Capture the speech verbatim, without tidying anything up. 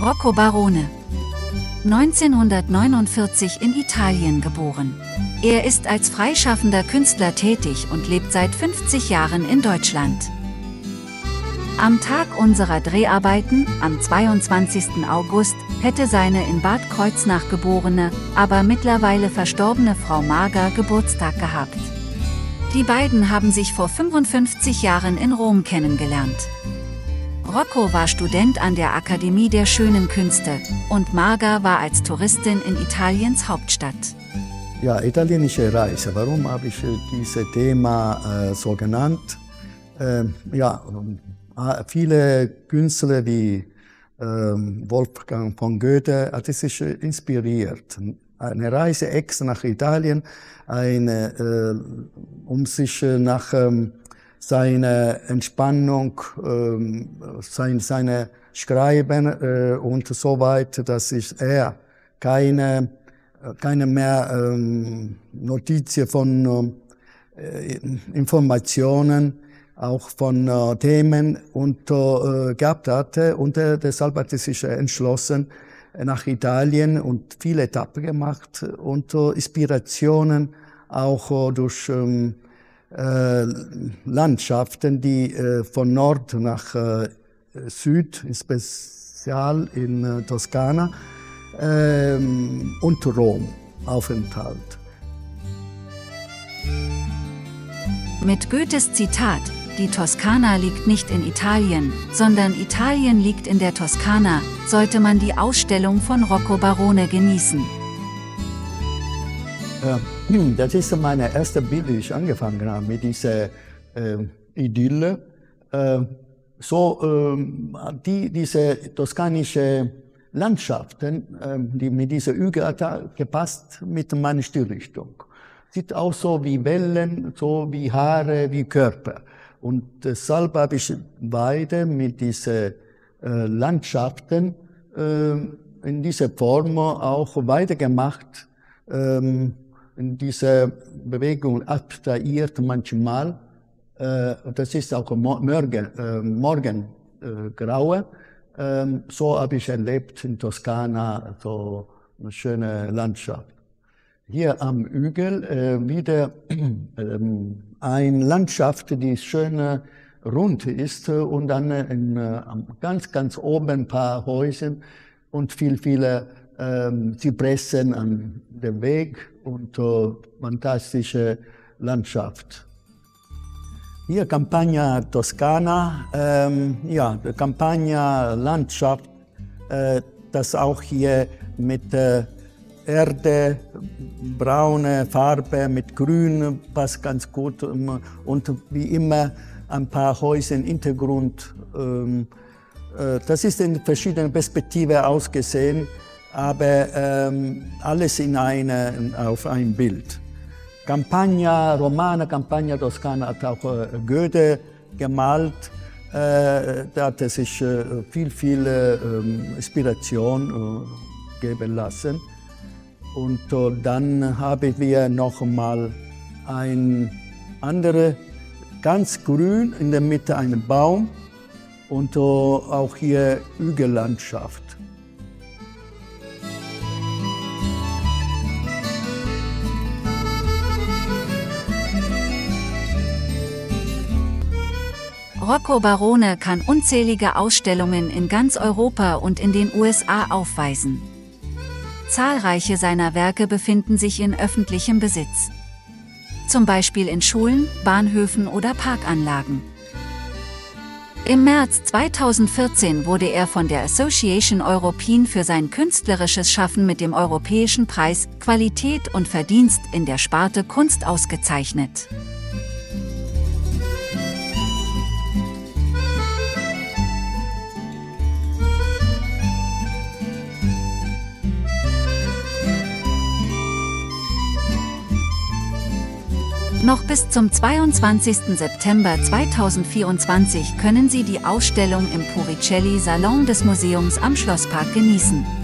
Rocco Barone. neunzehnhundertneunundvierzig in Italien geboren. Er ist als freischaffender Künstler tätig und lebt seit fünfzig Jahren in Deutschland. Am Tag unserer Dreharbeiten, am zweiundzwanzigsten August, hätte seine in Bad Kreuznach geborene, aber mittlerweile verstorbene Frau Marga Geburtstag gehabt. Die beiden haben sich vor fünfundfünfzig Jahren in Rom kennengelernt. Rocco war Student an der Akademie der Schönen Künste und Marga war als Touristin in Italiens Hauptstadt. Ja, italienische Reise. Warum habe ich dieses Thema äh, so genannt? Äh, ja, viele Künstler wie äh, Wolfgang von Goethe hat sich inspiriert. Eine Reise extra nach Italien, eine, äh, um sich nach ähm, seine Entspannung, ähm, sein, seine Schreiben äh, und so weiter, dass ich er keine, keine mehr ähm, Notizen von äh, Informationen, auch von äh, Themen und äh, gehabt hatte. Und äh, deshalb hat er sich entschlossen, nach Italien und viele Etappen gemacht und äh, Inspirationen auch äh, durch ähm, äh, Landschaften, die äh, von Nord nach äh, Süd, speziell in äh, Toskana äh, und Rom Aufenthalt. Mit Goethes Zitat: Die Toskana liegt nicht in Italien, sondern Italien liegt in der Toskana, sollte man die Ausstellung von Rocco Barone genießen. Ja, das ist meine erste Bild, die ich angefangen habe mit dieser äh, Idylle. Äh, so, äh, die, diese toskanische Landschaften, äh, die mit dieser Hügel hat gepasst mit meiner Stilrichtung. Sieht auch so wie Wellen, so wie Haare, wie Körper. Und deshalb habe ich beide mit diesen äh, Landschaften äh, in dieser Form auch weitergemacht, ähm, in dieser Bewegung abstrahiert manchmal. Äh, das ist auch Morgen, äh, Morgengraue. Äh, so habe ich erlebt in Toskana, so eine schöne Landschaft. Hier am Hügel äh, wieder ähm, eine Landschaft, die schön äh, rund ist und dann äh, in, äh, ganz, ganz oben ein paar Häuser und viel, viele ähm, Zypressen an dem Weg und äh, fantastische Landschaft. Hier Campagna Toscana, ähm, ja, die Campagna Landschaft, äh, das auch hier mit äh, Erde, braune Farbe mit Grün passt ganz gut und wie immer ein paar Häuser im Hintergrund. Das ist in verschiedenen Perspektiven ausgesehen, aber alles in eine, auf ein Bild. Campagna Romana, Campagna Toscana hat auch Goethe gemalt. Da hat er sich viel, viel Inspiration geben lassen. Und uh, dann haben wir noch mal ein andere, ganz grün, in der Mitte einen Baum und uh, auch hier Hügellandschaft. Rocco Barone kann unzählige Ausstellungen in ganz Europa und in den U S A aufweisen. Zahlreiche seiner Werke befinden sich in öffentlichem Besitz. Zum Beispiel in Schulen, Bahnhöfen oder Parkanlagen. Im März zweitausendvierzehn wurde er von der Association Européenne für sein künstlerisches Schaffen mit dem Europäischen Preis Qualität und Verdienst in der Sparte Kunst ausgezeichnet. Noch bis zum zweiundzwanzigsten September zweitausendvierundzwanzig können Sie die Ausstellung im Puricelli Salon des Museums am Schlosspark genießen.